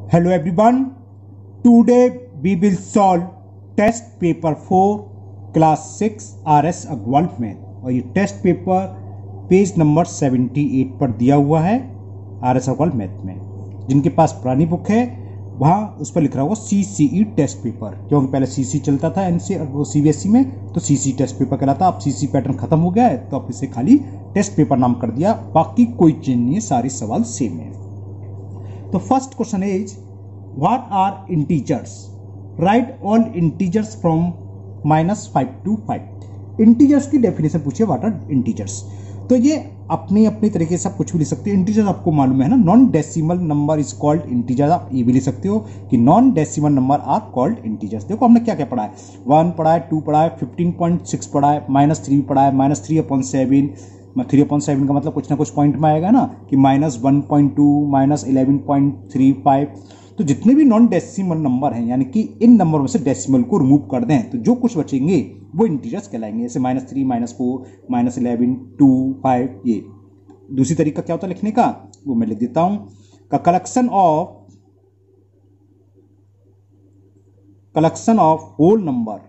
Hello everyone. Today we will solve test paper 4 class 6 RS अग्वाल्फ में और ये test paper page number 78 पर दिया हुआ है RS अग्वाल्फ मैथ में। जिनके पास पुरानी बुक है वहाँ उस पर लिख रहा होगा CCE टेस्ट पेपर, क्योंकि पहले CC चलता था NC और वो CBSE में, तो CC टेस्ट पेपर कहलाता। अब CC पैटर्न खत्म हो गया है तो अब इसे खाली टेस्ट पेपर नाम कर दिया, बाकी कोई चेंज नहीं है, सारे सवाल सेम है। तो first question is what are integers, right all integers from -5 to 5। Integers की डेफिनेशन पूछिए, व्हाट आर इंटीजर्स। तो ये अपनी अपनी तरीके से आप कुछ भी लिख सकते हो। इंटीजर आपको मालूम है ना, non decimal number is called integer. आप ये भी लिख सकते हो कि non decimal number are called integers. देखो हमने क्या क्या पढ़ा है, 1 पढ़ा है, 2 पढ़ा है, 15.6 पढ़ा है, -3 पढ़ा है, -3/7। 3/7 का मतलब कुछ ना कुछ पॉइंट में आएगा ना, कि -1.2, -11.35। तो जितने भी नॉन डेसिमल नंबर हैं, यानी कि इन नंबर में से डेसिमल को रिमूव कर दें तो जो कुछ बचेंगे वो इंटीजर्स कहलाएंगे। जैसे -3, -4, -11, 2, 5। ये दूसरी तरीका क्या होता है लिखने का, वो मैं लिख देता हूं का collection of whole number.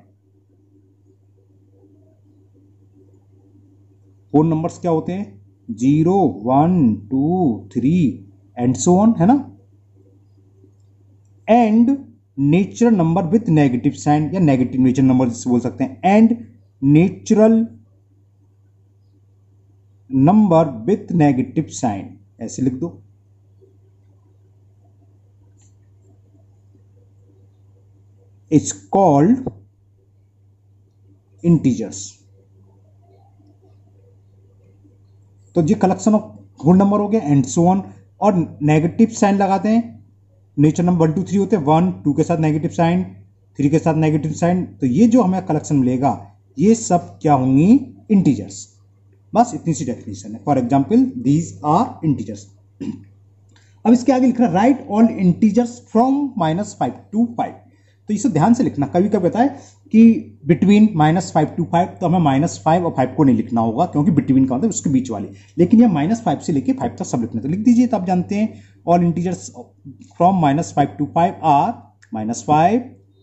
Whole numbers क्या होते हैं, 0, 1, 2, 3 एंड सो ऑन, है ना। And natural number with negative sign, या नेगेटिव नेचुरल नंबर जिसे बोल सकते हैं। And natural number with negative sign, ऐसे लिख दो। It's called integers. तो ये कलेक्शन ऑफ होल नंबर हो गया, एंड सो ऑन। और नेगेटिव साइन लगाते हैं, नेचुरल नंबर 1, 2, 3 होते हैं, 1, 2 के साथ नेगेटिव साइन, 3 के साथ नेगेटिव साइन। तो ये जो हमें कलेक्शन मिलेगा ये सब क्या होंगी, इंटीजर्स। बस इतनी सी डेफिनेशन है। For example these are integers. अब इसके आगे लिख रहा है right all integers from -5 to 5। तो इसे ध्यान से लिखना। कभी कभी बताए कि बिटवीन -5 to 5, तो हमें -5 और 5 को नहीं लिखना होगा, क्योंकि बिटवीन का मतलब उसके बीच वाले। लेकिन यह -5 से लेके 5 तक सब लिखना, तो लिख दीजिए। तो आप जानते हैं all integers from -5 to 5 are -5, -4,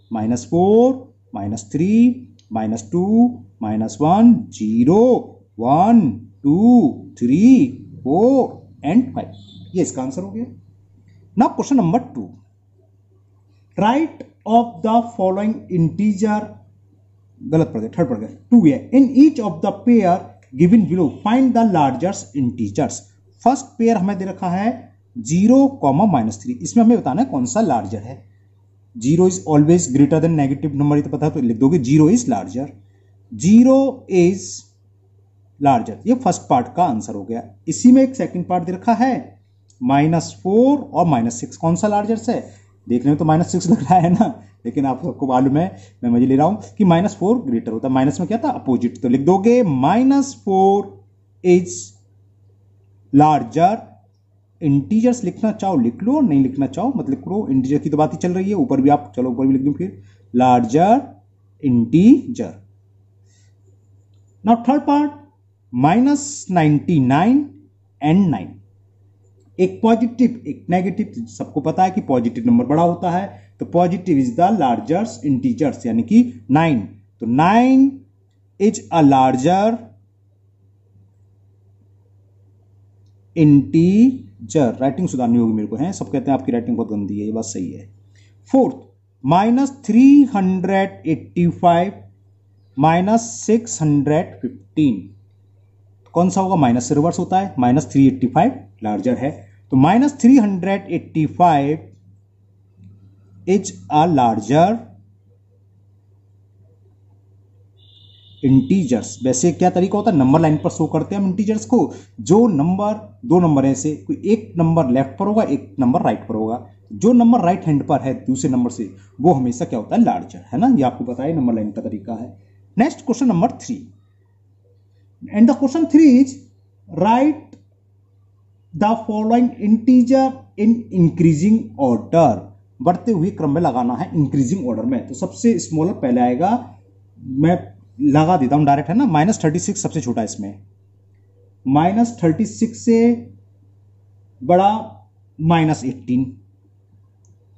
-3, -2, -1, 0, 1, 2, 3, 4 and 5। ये इसका आंसर हो गया। Now question number 2, right of the following integer, गलत पढ़ गया, थर्ड पढ़ गया, 2 है। In each of the pair given below find the largest integers. First pair हमें दे रखा है 0, -3। इसमें हमें बताना है कौन सा लार्जर है। 0 is always greater than negative number, ये तो पता है, तो लिख दोगे 0 इज लार्जर। 0 इज लार्जर, ये फर्स्ट पार्ट का आंसर हो गया। इसी में एक सेकंड पार्ट दे रखा है -4 और -6, कौन सा लार्जर है। देखने में तो -6 लग रहा है ना, लेकिन आप सबको मालूम है, मैं मजे ले रहा हूं कि -4 ग्रेटर होता है। माइनस में क्या था, अपोजिट, तो लिख दोगे -4 इज लार्जर। इंटीजर्स लिखना चाहो लिख लो, नहीं लिखना चाहो मत लिख लो। इंटीजर की तो बात ही चल रही है, ऊपर भी आप, चलो ऊपर भी लिख दूं फिर, larger integer. Now third part, -99 and 9। एक पॉजिटिव एक नेगेटिव, सबको पता है कि पॉजिटिव नंबर बड़ा होता है, तो positive is the largest integers, यानी कि 9। तो 9 is a larger integer. Writing सुधारनी होगी मेरे को, है, सब कहते हैं आपकी राइटिंग बहुत गंदी है, ये बात सही है। फोर्थ, -385 -615, कौन सा होगा, माइनस से रिवर्स होता है, -385 लार्जर है। तो -385 इज अ लार्जर इंटीजर्स। वैसे क्या तरीका होता है, नंबर लाइन पर शो करते हैं हम इंटीजर्स को। जो नंबर, 2 नंबर ऐसे, कोई एक नंबर लेफ्ट पर होगा, एक नंबर राइट पर होगा। जो नंबर राइट हैंड पर है दूसरे नंबर से, वो हमेशा क्या होता है, लार्जर, है ना। ये आपको पता है, नंबर लाइन का तरीका है। Next question number 3, and the question 3 is write the following integer in increasing order। बढ़ते हुए क्रम में लगाना है, इंक्रीजिंग ऑर्डर में। तो सबसे स्मॉलर पहले आएगा, मैं लगा देता हूं डायरेक्ट, है ना। -36 सबसे छोटा इसमें, -36 से बड़ा -18,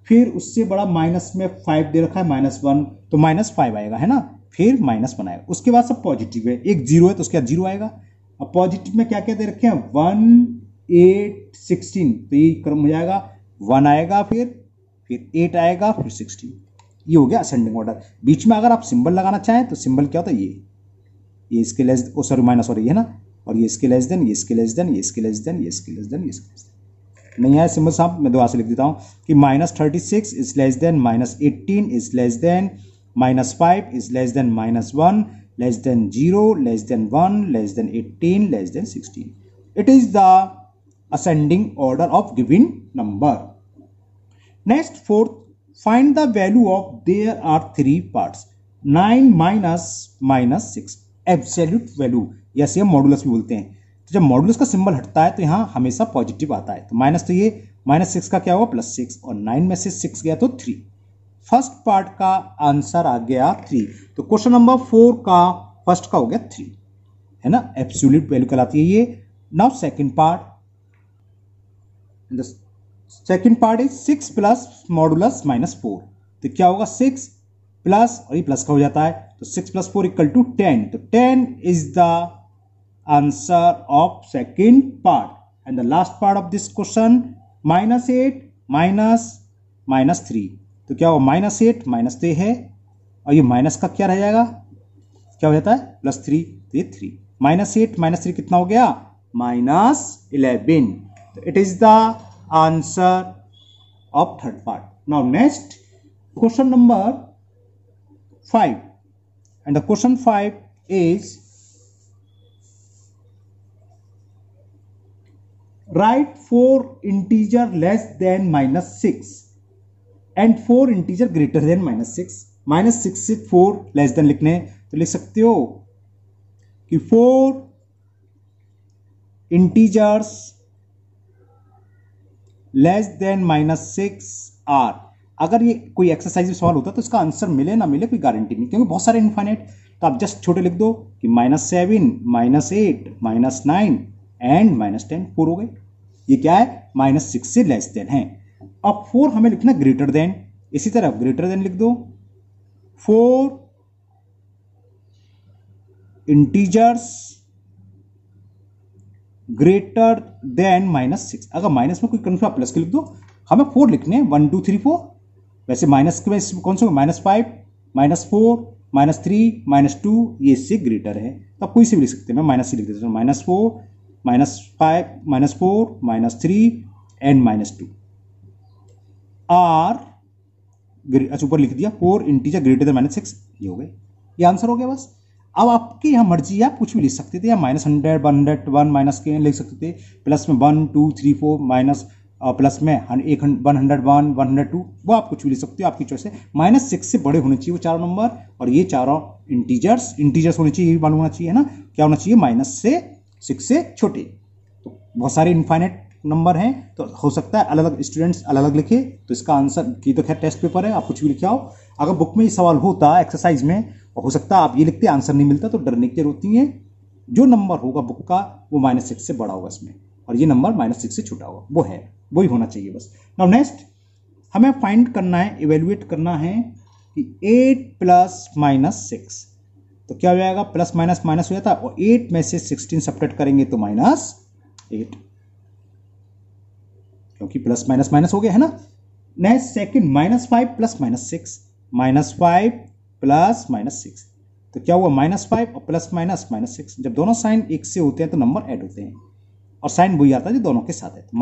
फिर उससे बड़ा माइनस में 5 दे रखा है -1, तो -5 आएगा, है ना, फिर -1 आएगा। उसके बाद सब पॉजिटिव है, एक 0 है तो उसके बाद 0 आएगा। अब पॉजिटिव में क्या क्या दे रखे हैं, 1 8 16, तो ये क्रम हो जाएगा, 1 आएगा, फिर 8 आएगा, फिर 16। ये हो गया असेंडिंग ऑर्डर। बीच में अगर आप सिंबल लगाना चाहें तो सिंबल क्या होता है, ये इसके लेस, ओ सॉरी माइनस हो रही है ना, और ये इसके लेस देन, ये इसके लेस देन, ये इसके लेस देन, ये इसके लेस देन, ये इसके लेस देन। नहीं आया सिंबल साहब, मैं दोबारा से लिख देता हूं कि -36 is less than -18 is less than -5 is less than -1 less than 0 less than 1 less than 18 less than 16. It is the ascending order of given number. Next, fourth, find the value of there are three parts. 9 minus 6 absolute value, या same modulus भी बोलते हैं। तो जब modulus का symbol हटता है तो यहाँ हमेशा पॉजिटिव आता है, तो माइनस, तो ये -6 का क्या होगा, +6, और 9 में से 6 गया तो 3। फर्स्ट पार्ट का आंसर आ गया 3। तो क्वेश्चन नंबर 4 का फर्स्ट का हो गया 3, है ना, एब्सोल्यूट वैल्यू कहलाती है ये। Now second part, the second part is 6 plus modulus -4, तो क्या होगा, 6 प्लस, और ये प्लस का हो जाता है, तो 6 + 4 = 10, तो 10 is the answer of second part. And the last part of this question, -8 -3, तो क्या होगा, -8 माइनस तो ये है, और ये माइनस का क्या रह जाएगा, क्या हो जाता है, +3, तो ये 3, -8 -3 कितना हो गया, -11, तो it is the answer of third part. Now next question number 5, and the question 5 is write 4 integer less than -6 and 4 integer greater than -6। -6 से 4 लेस देन लिखने, तो लिख सकते हो कि 4 इंटीजर्स लेस देन -6 आर। अगर ये कोई एक्सरसाइज में सवाल होता तो इसका आंसर मिले ना मिले कोई गारंटी नहीं, क्योंकि बहुत सारे इनफाइनाइट, तो आप जस्ट छोटे लिख दो कि -7 -8 -9 एंड -10, 4 हो गए। ये क्या है, -6 से लेस देन है। अब 4 हमें लिखना ग्रेटर देन, इसी तरह ग्रेटर देन लिख दो, 4 इंटीजर्स ग्रेटर देन -6। अगर माइनस में कोई कंफ्यूजन, आप प्लस के लिख दो, हमें 4 लिखने हैं, 1 2 3 4। वैसे माइनस के में कौन सा, -5 -4 -3 -2, ये इससे ग्रेटर है, तो आप कोई से भी लिख सकते हैं। मैं माइनस से लिख देता हूँ, -4 -5 -4 -3 एंड -2 आर, अच्छा ऊपर लिख दिया 4 इंटीजर ग्रेटर देन -6, ये हो गए, ये आंसर हो गया बस। अब आपके यहाँ मर्जी है, आप कुछ भी लिख सकते थे, या -100 101 माइनस के लिख सकते थे, प्लस में 1 2 3 4 माइनस, प्लस में 101 102, वो आप कुछ भी लिख सकते हो, आपकी चॉइस है। -6 से बड़े होने चाहिए वो चारों नंबर, और ये चारों इंटीजर्स होने चाहिए, ये भी मालूम होना चाहिए, है ना, क्या होना चाहिए, -6 से छोटे। तो बहुत सारे इनफाइनाइट नंबर हैं, तो हो सकता है अलग अलग स्टूडेंट्स अलग अलग लिखे, तो इसका आंसर की तो खैर टेस्ट पेपर है, आप कुछ भी लिखे आओ। अगर बुक में ये सवाल होता एक्सरसाइज में, और हो सकता है आप ये लिखते आंसर नहीं मिलता, तो डरने की जरूरत नहीं है। जो नंबर होगा बुक का वो -6 से बड़ा होगा इसमें, और ये नंबर -6 से छोटा होगा, वो है, वही होना चाहिए बस। नाउ नेक्स्ट हमें फाइंड करना है, इवेल्युएट करना है कि 8 प्लस -6, तो क्या हो जाएगा, प्लस माइनस माइनस हो जाता है, और 8 में से 16 सब्ट्रैक्ट करेंगे तो -8, क्योंकि प्लस माइनस माइनस हो गया, है ना। नेक्स्ट सेकंड, -5 प्लस -6, -5 प्लस -6, तो क्या हुआ, -5 और प्लस -6। जब दोनों साइन एक से होते हैं तो नंबर ऐड होते हैं, और साइन वही आता है जो दोनों के साथ है,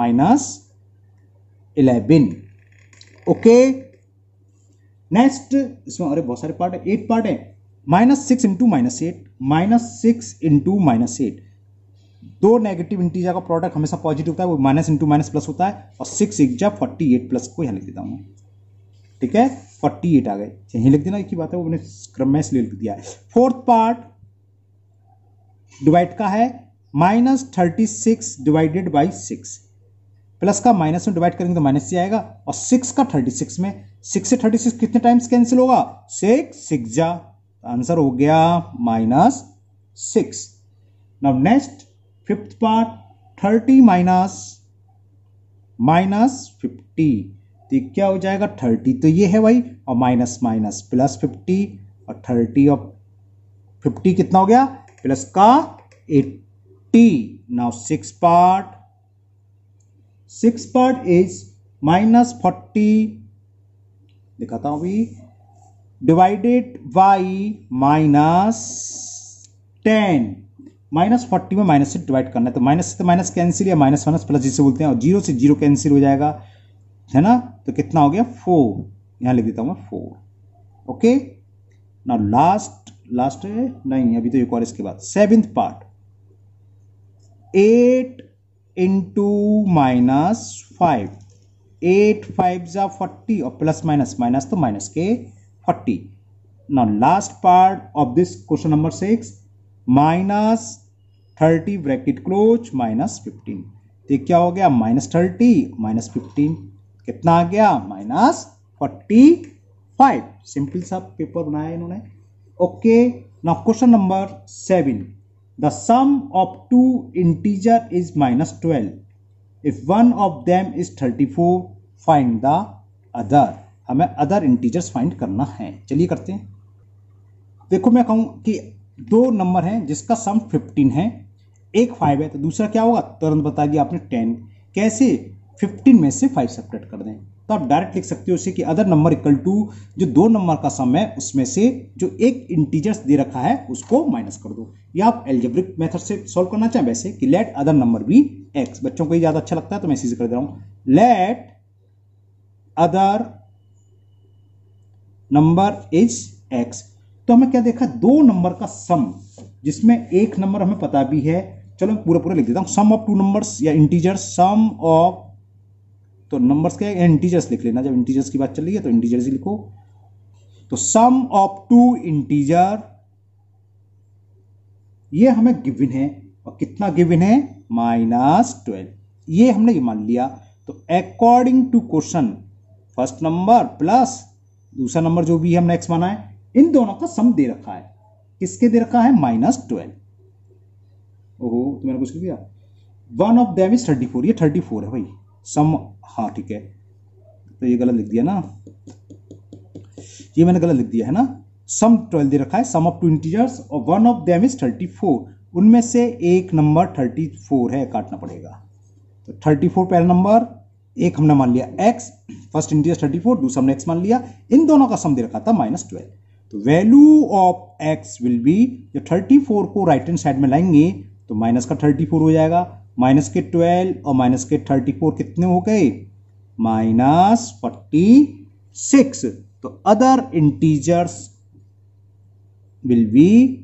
-11। ओके, नेक्स्ट इसमें अरे बहुत सारे पार्ट है, 8 पार्ट है। -6 इंटू -8, -6 इंटू -8, दो नेगेटिव इंटीजर का प्रोडक्ट हमेशा पॉजिटिव होता है, वो माइनस इंटू माइनस प्लस होता है, और 6 1 जा 48 प्लस को यहाँ लिख देता हूँ, ठीक है, 48 आ गए, यहीं लिख देना, एक ही बात है, वो मैंने क्रम में इसलिए लिख दिया है। फोर्थ पार्ट डिवाइड का है, -36 डिवाइडेड बाई 6, प्लस का माइनस में डिवाइड करेंगे तो माइनस से आएगा, और 6 का 36 में, 6 से 36 कितने टाइम्स कैंसिल होगा, 6 6 जा, आंसर हो गया -6। Now next fifth part, 30 minus -50, तो ये क्या हो जाएगा 30, तो ये है भाई, और माइनस माइनस प्लस 50, और 30 और 50 कितना हो गया प्लस का 80। Now six part is minus 40, दिखाता हूं अभी, डिवाइडेड बाई माइनस 10। माइनस 40 में माइनस से डिवाइड करना है, तो माइनस से तो माइनस कैंसिल, या माइनस माइनस प्लस जिसे बोलते हैं, और जीरो से जीरो कैंसिल हो जाएगा, है ना। तो कितना हो गया 4, यहां लिख देता हूं मैं 4। ओके, ना लास्ट है नहीं, अभी तो एक और इसके बाद सेवेंथ पार्ट, 8 इंटू माइनस 5, 8 5 जा 40, और प्लस माइनस तो माइनस के 40। Now last part of this question number 6, minus 30 bracket close minus 15, तो क्या हो गया माइनस 30 माइनस 15, कितना आ गया माइनस 45। सिंपल सा पेपर बनाया इन्होंने। Okay, now question number 7, the sum of two integer is minus 12, if one of them is 34, find the other. हमें अदर इंटीजर्स फाइंड करना है, चलिए करते हैं। देखो मैं कहूं कि दो नंबर हैं जिसका सम 15 है, एक 5 है, तो दूसरा क्या होगा, तुरंत बता दिया आपने 10। कैसे, 15 में से 5 सेपरेट कर दें, तो आप डायरेक्ट लिख सकते हो उसे कि अदर नंबर इक्वल टू जो दो नंबर का सम है उसमें से जो एक इंटीजर्स दे रखा है उसको माइनस कर दो। या आप एल्जेब्रिक मेथड से सॉल्व करना चाहें वैसे कि let other number be x, बच्चों को ये ज्यादा अच्छा लगता है तो मैं इसी से कर दे रहा हूं, let other number is x. तो हमें क्या देखा, दो नंबर का सम जिसमें एक नंबर हमें पता भी है, चलो मैं पूरा लिख देता हूं, सम ऑफ टू नंबर्स या इंटीजर्स, सम ऑफ, तो नंबर्स क्या है इंटीजर्स लिख लेना, जब इंटीजर्स की बात चल रही है तो इंटीजर्स ही लिखो। तो सम ऑफ टू इंटीजर ये हमें गिवन है, और कितना गिवन है -12, ये हमने ये मान लिया। तो according to question first number plus दूसरा नंबर जो भी हमने एक्स माना है, इन दोनों का सम दे रखा है, किसके दे रखा है -12। ओहो, तो मैंने कुछ लिख दिया, वन ऑफ देम इज 34, ये 34 है भाई सम, हाँ ठीक है, तो ये गलत लिख दिया ना, ये मैंने गलत लिख दिया है ना, सम 12 दे रखा है, सम ऑफ टू इंटीजर्स, और वन ऑफ देम इज 34, उनमें से एक नंबर 34 है, काटना पड़ेगा। तो 34 पहला नंबर, एक हमने मान लिया x, फर्स्ट इंटीजर 34, दूसरा हमने x मान लिया, इन दोनों का सम दे रखा था -12। तो value of x will be, जो 34 को राइट हैंड साइड में लाएंगे तो माइनस का 34 हो जाएगा, माइनस के 12 और माइनस के 34 कितने हो गए -46। तो अदर इंटीजर्स विल बी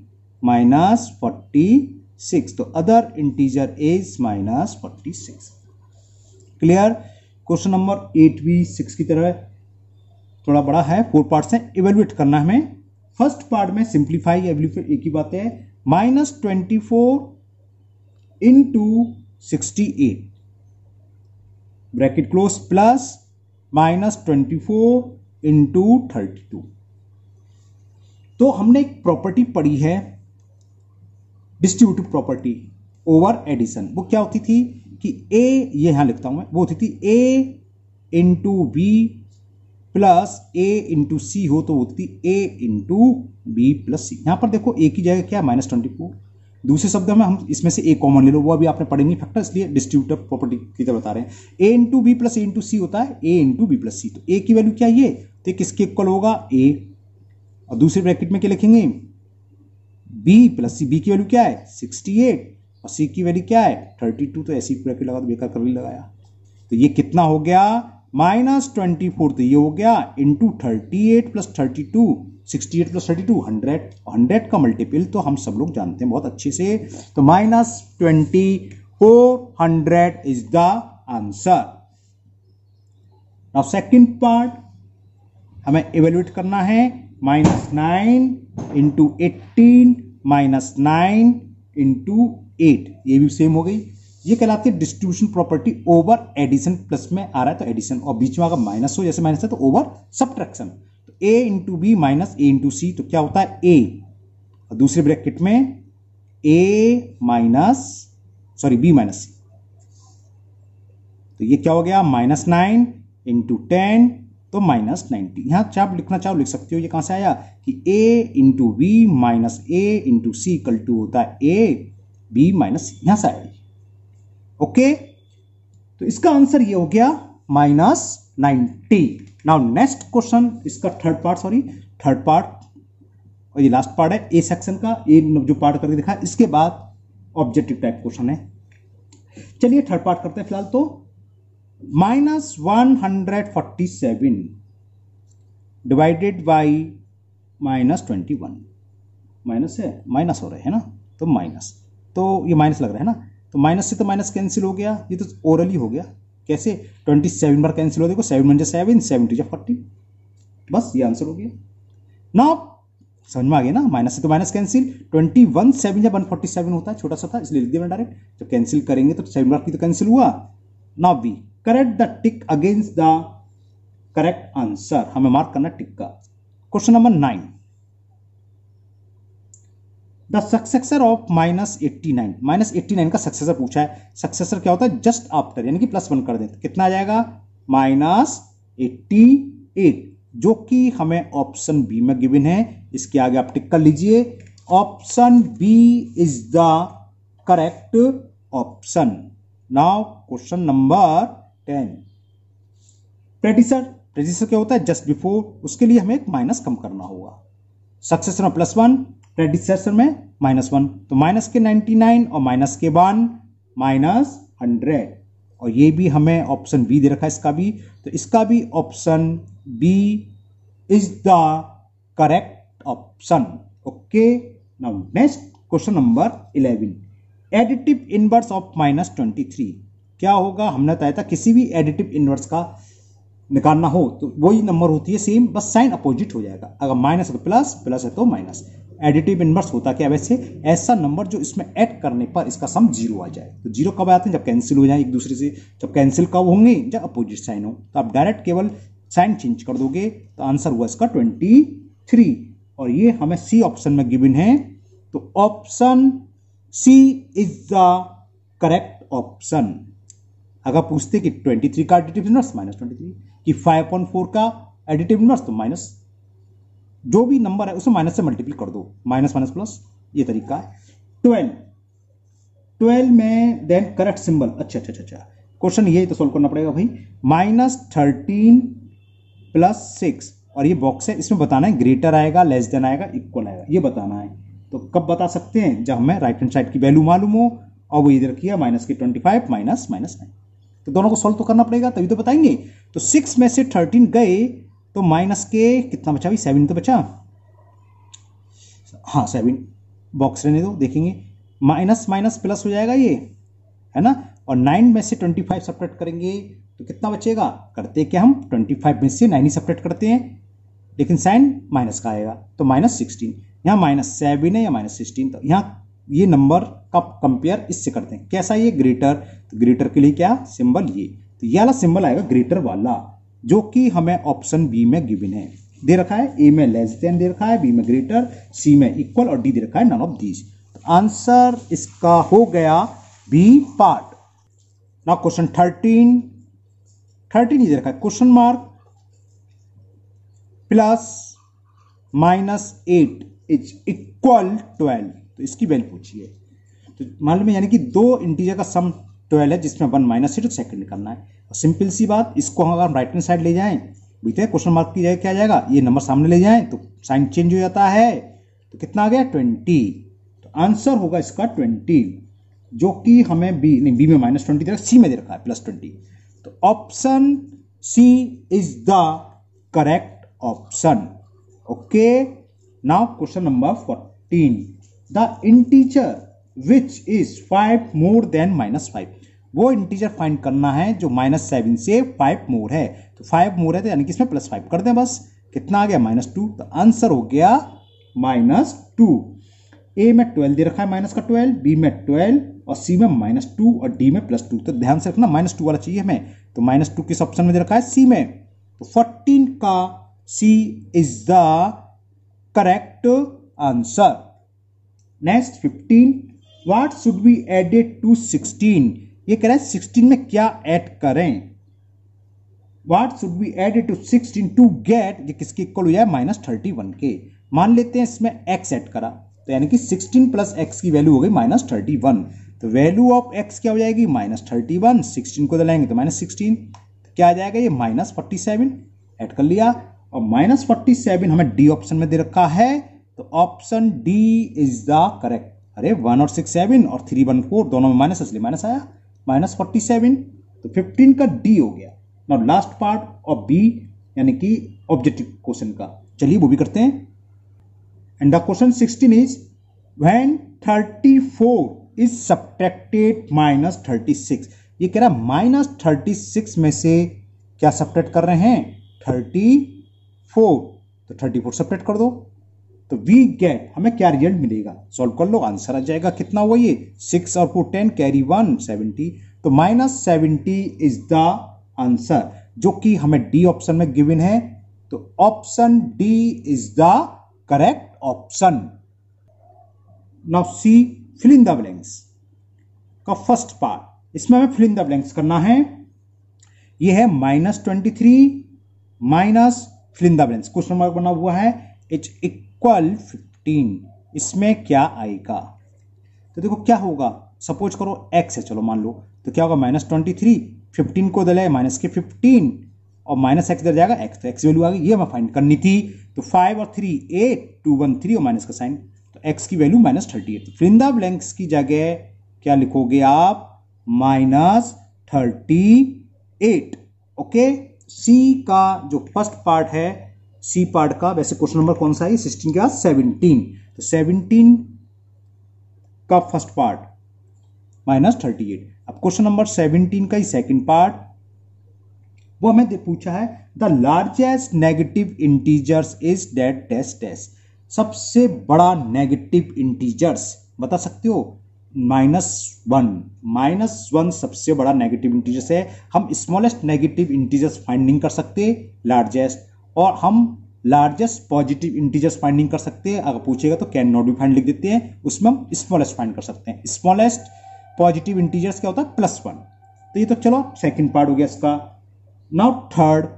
-46, तो other integer is -46। Clear. Question number 8 भी 6 की तरह थोड़ा बड़ा है, 4 पार्ट्स हैं, इवेल्युएट करना हमें। फर्स्ट पार्ट में सिंप्लीफाई एक ही बात है, -24 into 68 bracket close plus -24 into 32। तो हमने एक प्रॉपर्टी पढ़ी है डिस्ट्रीब्यूटिव प्रॉपर्टी ओवर एडिशन, वो क्या होती थी कि a, ये यहां लिखता हूं मैं, वो होती थी a into B plus a into C हो तो होती थी a into B plus C. यहां पर देखो a की जगह क्या है -24, दूसरे शब्द में हम इसमें से a कॉमन ले लो, वो अभी आपने पढ़े नहीं फैक्टर, इसलिए डिस्ट्रीब्यूटिव प्रॉपर्टी की तरह बता रहे हैं। a into B plus a into C होता है a into B plus C, तो a की वैल्यू क्या है ये, तो किसके इक्वल होगा a, और दूसरे ब्रैकेट में क्या लिखेंगे b प्लस सी, b की वैल्यू क्या है 68 और c की वैल्यू क्या है 32, तो ऐसी ब्रैकेट लगा, तो बेकार कर लगाया, तो ये कितना हो गया -24, तो ये हो गया इंटू 38 प्लस 32, 68 प्लस 32 100, 100 का मल्टीपल तो हम सब लोग जानते हैं बहुत अच्छे से, तो -2400 is the answer. Now second part हमें इवेल्युएट करना है, -9 इंटू 18 -9 इंटू 8, ये भी सेम हो गई, ये कहलाती है distribution property over addition, plus में आ रहा है तो एडिशन, और बीच में अगर माइनस हो जैसे माइनस है तो ओवर सब्ट्रैक्शन। तो a into B minus a into C, तो क्या होता है a, और दूसरे ब्रैकेट में a b माइनस सी, तो ये क्या हो गया -9 इंटू 10 तो माइनस 90। यहाँ चाहे आप लिखना चाहो लिख सकते हो। ये कहाँ से आया कि a into B minus A into C equal to होता है a b माइनस, यहां से आया। ओके, तो इसका आंसर ये हो गया माइनस 90। नाउ नेक्स्ट क्वेश्चन, इसका थर्ड पार्ट और ये लास्ट पार्ट है ए सेक्शन का। ए जो पार्ट करके दिखा, इसके बाद ऑब्जेक्टिव टाइप क्वेश्चन है। चलिए थर्ड पार्ट करते हैं फिलहाल। तो minus 147 divided by minus 21, minus है, माइनस हो रहे है ना, तो माइनस, तो ये माइनस लग रहा है ना, तो माइनस से तो माइनस कैंसिल हो गया, ये तो ओरली हो गया। कैसे? 27 बार कैंसिल हो, देखो 7 × 7 7 × 40, बस ये आंसर हो गया ना। समझ में आ गया ना, माइनस से तो माइनस कैंसिल। 21 7 जब 147 होता है, छोटा सा था इसलिए लिख दिया मैंने डायरेक्ट। जब कैंसिल करेंगे तो 7 बार की तो कैंसिल हुआ। Now be correct the tick against the correct answer, हमें मार्क करना टिक का। Question number 9, the successor of minus 89, minus 89 का सक्सेसर पूछा है। सक्सेसर क्या होता है? जस्ट आफ्टर, यानी कि +1 कर दें तो कितना आ जाएगा? माइनस 88, जो कि हमें ऑप्शन बी में गिवन है। इसके आगे आप टिक कर लीजिए, option B is the correct option. Now question number 10, predecessor क्या होता है? जस्ट बिफोर, उसके लिए हमें एक माइनस कम करना होगा। सक्सेसर में +1, प्रेडिसेसर में -1, तो माइनस के 99 और माइनस के 1 माइनस 100, और ये भी हमें ऑप्शन बी दे रखा है इसका भी, तो इसका भी option B is the correct option. Okay, now next question number 11, additive inverse of -23 क्या होगा? हमने बताया था किसी भी एडिटिव इनवर्स का निकालना हो तो वही नंबर होती है सेम, बस साइन अपोजिट हो जाएगा। अगर माइनस है तो प्लस, प्लस है तो माइनस। एडिटिव इनवर्स होता क्या वैसे? ऐसा नंबर जो इसमें ऐड करने पर इसका सम 0 आ जाए। तो 0 कब आते हैं? जब कैंसिल हो जाए एक दूसरे से। जब कैंसिल कब होंगे? जब अपोजिट साइन हो। तो आप डायरेक्ट केवल साइन चेंज कर दोगे, तो आंसर हुआ इसका 23, और ये हमें सी ऑप्शन में गिवन है। तो option C is the correct option. अगर पूछते कि 23 का एडिटिव इनवर्स -23, कि 5/4 का एडिटिव इनवर्स, तो माइनस, जो भी नंबर है उसे माइनस से मल्टीप्लाई कर दो, माइनस माइनस प्लस, ये तरीका है। 12 में देन करेक्ट सिंबल। अच्छा, क्वेश्चन ये तो सोल्व करना पड़ेगा भाई। -13 + 6, और ये बॉक्स है, इसमें बताना है ग्रेटर आएगा, लेस देन आएगा, इक्वल आएगा, ये बताना है। तो कब बता सकते हैं? जब हमें राइट हैंड साइड की वैल्यू मालूम हो, और वो इधर किया माइनस के 25 माइनस -9, तो दोनों को सोल्व तो करना पड़ेगा तभी तो बताएंगे। तो 6 में से 13 गए तो माइनस के कितना बचा भाई? 7 तो बचा, हाँ 7, बॉक्स रहने दो, देखेंगे। माइनस माइनस प्लस हो जाएगा ये, है ना। और 9 में से 25 सब्ट्रैक्ट करेंगे तो कितना बचेगा? करते क्या हम 25 में से 9 ही सब्ट्रैक्ट करते हैं, लेकिन साइन माइनस का आएगा, तो -16। यहाँ -7 है या -16, तो यहाँ ये नंबर का कंपेयर इससे करते हैं। कैसा? ये ग्रेटर, तो ग्रेटर के लिए क्या सिंबल? ये, तो ये वाला सिंबल आएगा ग्रेटर वाला, जो कि हमें ऑप्शन बी में गिवन है। दे रखा है ए में लेस देन दे रखा है, बी में ग्रेटर, सी में इक्वल, और डी दे रखा है नन ऑफ दीज। तो आंसर इसका हो गया बी पार्ट। नाउ क्वेश्चन 13 दे रखा है, क्वेश्चन मार्क +-8 इज इक्वल 12, तो इसकी वैल्यू पूछिए। तो मालूम है, यानी कि दो इंटीजर का सम 12 है, जिसमें 1 -8 तो सेकंड निकालना है। और सिंपल सी बात, इसको अगर हम राइट हैंड साइड ले जाएं, बीते क्वेश्चन मार्क की जगह क्या आ जाएगा? ये नंबर सामने ले जाएं तो साइन चेंज हो जाता है, तो कितना आ गया? 20। तो आंसर होगा इसका 20, जो कि हमें बी में -20 दे रखा, सी में दे रखा है +20। तो option C is the correct option. Okay, now question number 14, the integer which is 5 more than -5, वो इंटीजर फाइंड करना है जो -7 से 5 मोर है। तो 5 मोर है, तो यानी कि इसमें +5 कर दें बस। कितना आ गया? -2, तो आंसर हो गया -2। ए में 12 दे रखा है, माइनस का 12, बी में 12, और सी में -2, और डी में +2। तो ध्यान से रखना, -2 वाला चाहिए हमें, तो -2 किस ऑप्शन में दे रखा है? सी में। तो 14 का C is the correct answer. Next 15, what should be added to 16, ये कह रहा है 16 में क्या ऐड करें। What should be added to 16 to get, ये किसके इक्वल हो जाए -31 के। मान लेते हैं इसमें x ऐड करा, तो यानी कि 16 प्लस x की वैल्यू हो गई -31, तो वैल्यू ऑफ x क्या हो जाएगी -31, 16 को दलाएंगे तो -16, तो क्या आ जाएगा ये -47 ऐड कर लिया, और -47 हमें डी ऑप्शन में दे रखा है, तो option D is the correct. अरे 1 और 6 7 और 3 1 4 दोनों में माइनस, इसलिए माइनस आया -47, तो 15 का डी हो गया। Now last part of B यानी कि ऑब्जेक्टिव क्वेश्चन का, चलिए वो भी करते हैं। And the question 16 is when 34 is subtracted -36, ये कह रहा है -36 में से क्या सब्ट्रैक्ट कर रहे हैं 34, तो 34 सब्ट्रैक्ट कर दो, तो वी गेट, हमें क्या रिजल्ट मिलेगा, सॉल्व कर लो, आंसर आ जाएगा। कितना हुआ ये 6 और 4 10 कैरी 1 70, तो -70 इज द आंसर, जो कि हमें डी ऑप्शन में गिवन है, तो option D is the correct option. Now C fill in the blanks का फर्स्ट पार्ट, इसमें हमें फिल इन द ब्लैंक्स करना है। ये है -23 minus fill in the blanks, question mark बना हुआ है, इज इक्वल 15, इसमें क्या आएगा, तो देखो क्या होगा, सपोज करो x है, चलो मान लो, तो क्या होगा -23, 15 को दले माइनस के 15 और माइनस एक्स इधर जाएगा x, तो x वैल्यू आ गई, ये हमें फाइंड करनी थी, तो 5 और 3 8 2 1 3 और माइनस का साइन, तो x की वैल्यू -38, तो फिल इन द ब्लैंक्स की जगह क्या लिखोगे आप -38। ओके, सी का जो फर्स्ट पार्ट है, सी पार्ट का, वैसे क्वेश्चन नंबर कौन सा है 16 के बाद 17, तो 17 का फर्स्ट पार्ट -38। अब क्वेश्चन नंबर 17 का ही सेकंड पार्ट, वो हमें पूछा है the largest negative integers is that dash dash, सबसे बड़ा नेगेटिव इंटीजर्स बता सकते हो, -1 सबसे बड़ा नेगेटिव इंटीजर्स है। हम स्मॉलेस्ट नेगेटिव इंटीजर्स फाइंड नहीं कर सकते, लार्जेस्ट, और हम लार्जेस्ट पॉजिटिव इंटीजर्स फाइंड नहीं कर सकते, अगर पूछेगा तो कैन नॉट बी फाइंड लिख देते हैं, उसमें हम स्मॉलेस्ट फाइंड कर सकते हैं। स्मॉलेस्ट पॉजिटिव इंटीजर्स क्या होता है +1, तो ये तो चलो सेकंड पार्ट हो गया इसका। Now third,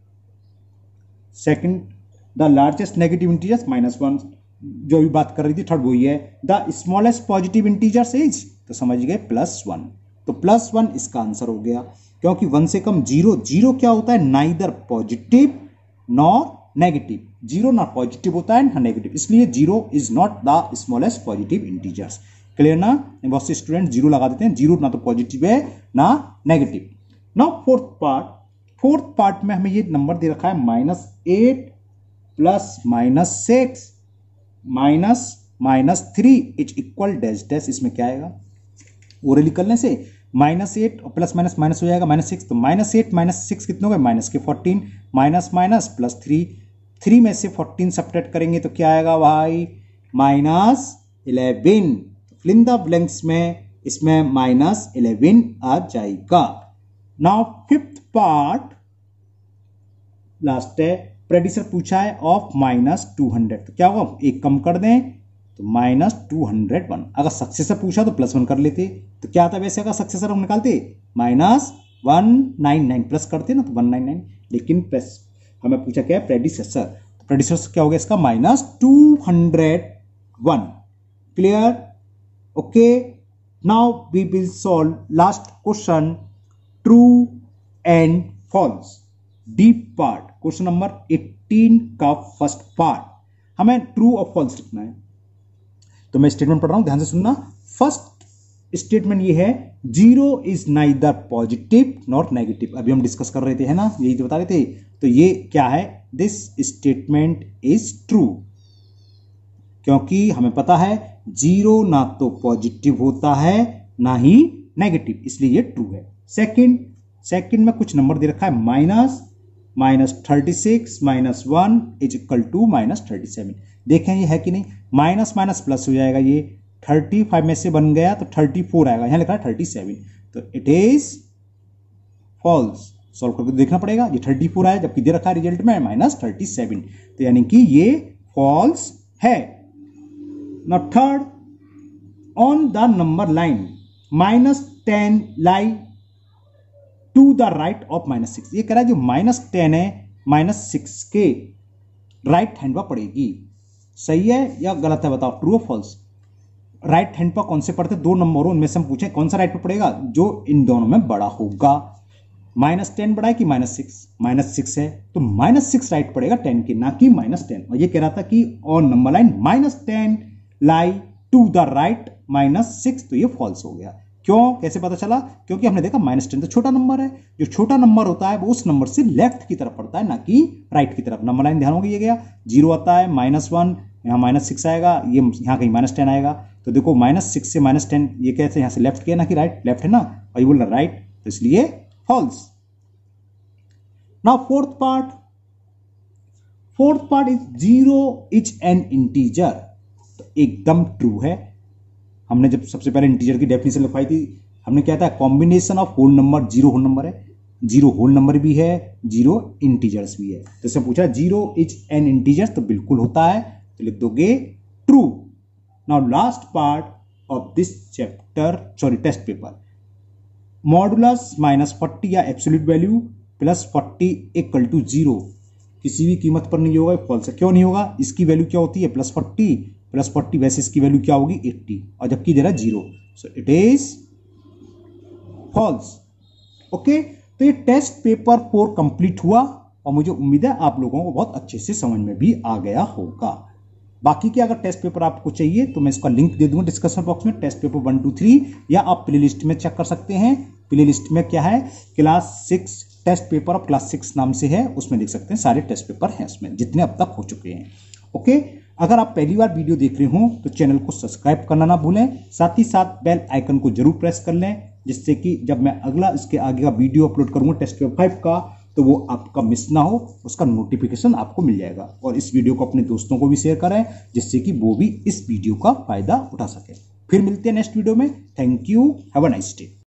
second the largest negative integers -1, जो भी बात कर रही थी थर्ड वही है, the smallest positive integers is, तो समझ गए +1, तो +1 इसका आंसर हो गया, क्योंकि 1 से कम 0, 0 क्या होता है नाइदर पॉजिटिव नॉर नेगेटिव, 0 ना पॉजिटिव होता है ना नेगेटिव, इसलिए 0 is not the smallest positive integers. Clear ना, बहुत से स्टूडेंट 0 लगा देते हैं, 0 ना तो पॉजिटिव है ना नेगेटिव। नाउ फोर्थ पार्ट में हमें ये नंबर दे रखा है -8 plus -6 -3 is equal dash dash, इसमें क्या आएगा, ओरली करने से -8 और प्लस माइनस माइनस हो जाएगा -6, तो -8 -6 कितने हो गए -14, माइनस माइनस प्लस 3 में से 14 सब्ट्रैक्ट करेंगे तो क्या आएगा भाई -11, फिल इन द ब्लैंक्स में इसमें -11 आ जाएगा। नाउ फिफ्थ पार्ट लास्ट है, प्रेडिसर पूछा है ऑफ -200, तो क्या होगा एक कम कर दें तो -201, अगर सक्सेसर पूछा तो +1 कर लेते, तो क्या आता वैसे अगर सक्सेसर हम निकालते -199 प्लस करते ना तो 199, लेकिन प्लस हमें पूछा क्या है प्रेडिसेसर, तो प्रेडिसेसर क्या हो गया इसका -201। Clear, okay. Now we will solve last question, true and false, deep part, question number 18 का फर्स्ट पार्ट, हमें ट्रू और फॉल्स लिखना है। तो मैं स्टेटमेंट पढ़ रहा हूं, ध्यान से सुनना। फर्स्ट स्टेटमेंट ये है 0 is neither positive nor negative, अभी हम डिस्कस कर रहे थे है ना, यही तो बता रहे थे, तो ये क्या है, दिस स्टेटमेंट इज ट्रू, क्योंकि हमें पता है 0 ना तो पॉजिटिव होता है ना ही नेगेटिव, इसलिए ये ट्रू है। सेकंड में कुछ नंबर दे रखा है -36 -1 इज इक्वल टू -37, देखें ये है कि नहीं, माइनस माइनस प्लस हो जाएगा, ये 35 में से बन गया तो 34 आएगा, यहां लिखा है 37, तो इट इज फॉल्स। सॉल्व करके देखना पड़ेगा, ये 34 आया जबकि दे रखा है रिजल्ट में -37, तो यानी कि ये फॉल्स है। Now third, on the number line -10 lie to the right of -6। ये कह रहा है जो -10 है -6 के राइट हैंड पर पड़ेगी। सही है या गलत है बताओ, ट्रू और फॉल्स। राइट हैंड पर कौन से पड़ते, 2 नंबरों उनमें से हम पूछे कौन सा राइट पर पड़ेगा, जो इन दोनों में बड़ा होगा। -10 बड़ा है कि -6, -6 है तो -6 राइट पड़ेगा 10 के, ना कि -10। और ये कह रहा था कि on number line -10 lie to the right -6, तो ये फॉल्स हो गया। क्यों, कैसे पता चला, क्योंकि हमने देखा -10 तो छोटा नंबर है, जो छोटा नंबर होता है वो उस नंबर से लेफ्ट की तरफ पड़ता है, ना कि राइट की तरफ। नंबर लाइन ध्यान होगी, ये गया 0 आता है, -1 यहाँ -6 आएगा, ये यहाँ कहीं -10 आएगा। तो देखो -6 से -10 ये कैसे यहाँ से लेफ्ट किया ना कि राइट, लेफ्ट है ना, और ये बोल रहा राइट, तो इसलिए false. Now fourth part is 0 is an integer, तो एकदम ट्रू है। हमने जब सबसे पहले इंटीजर की डेफिनेशन लिखवाई थी, हमने क्या था, combination of whole number, 0 whole number है, 0 होल नंबर भी है, 0 इंटीजर्स भी है। तो इससे पूछा 0 इज एन इंटीजर, तो बिल्कुल होता है, तो लिख दोगे true. Now last part of this chapter, sorry test paper, modulus -40 या एब्सोल्यूट वैल्यू +40 = 0 किसी भी कीमत पर नहीं होगा, फॉल्स है। क्यों नहीं होगा, इसकी वैल्यू क्या होती है +40 वैसे इसकी वैल्यू क्या होगी 80, और जबकि दे रहा 0, so it is false. Okay, तो ये टेस्ट पेपर 4 कंप्लीट हुआ और मुझे उम्मीद है आप लोगों को बहुत अच्छे से समझ में भी आ गया होगा। बाकी के अगर टेस्ट पेपर आपको चाहिए तो मैं इसका लिंक दे दूंगा डिस्क्रिप्शन बॉक्स में, टेस्ट पेपर 1, 2, 3, या आप प्ले लिस्ट में चेक कर सकते हैं। प्ले लिस्ट में क्या है, class 6 test paper of class 6 नाम से है, उसमें देख सकते हैं सारे टेस्ट पेपर हैं उसमें, जितने अब तक हो चुके हैं। ओके, अगर आप पहली बार वीडियो देख रहे हो तो चैनल को सब्सक्राइब करना ना भूलें, साथ ही साथ बेल आइकन को जरूर प्रेस कर लें, जिससे कि जब मैं अगला इसके आगे का वीडियो अपलोड करूंगा टेस्ट पेपर 5 का, तो वो आपका मिस ना हो, उसका नोटिफिकेशन आपको मिल जाएगा। और इस वीडियो को अपने दोस्तों को भी शेयर करें, जिससे कि वो भी इस वीडियो का फायदा उठा सके। फिर मिलते हैं नेक्स्ट वीडियो में। Thank you, have a nice day.